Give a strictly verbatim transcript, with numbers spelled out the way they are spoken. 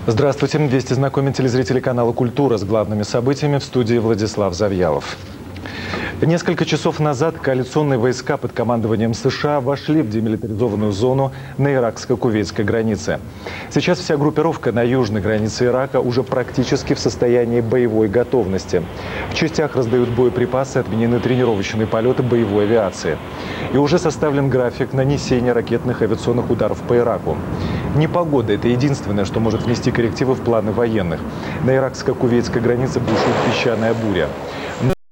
Здравствуйте. Вести знакомит телезрители канала «Культура» с главными событиями. В студии Владислав Завьялов. Несколько часов назад коалиционные войска под командованием США вошли в демилитаризованную зону на иракско-кувейтской границе. Сейчас вся группировка на южной границе Ирака уже практически в состоянии боевой готовности. В частях раздают боеприпасы, отменены тренировочные полеты боевой авиации. И уже составлен график нанесения ракетных и авиационных ударов по Ираку. Непогода – это единственное, что может внести коррективы в планы военных. На иракско-кувейтской границе бушует песчаная буря.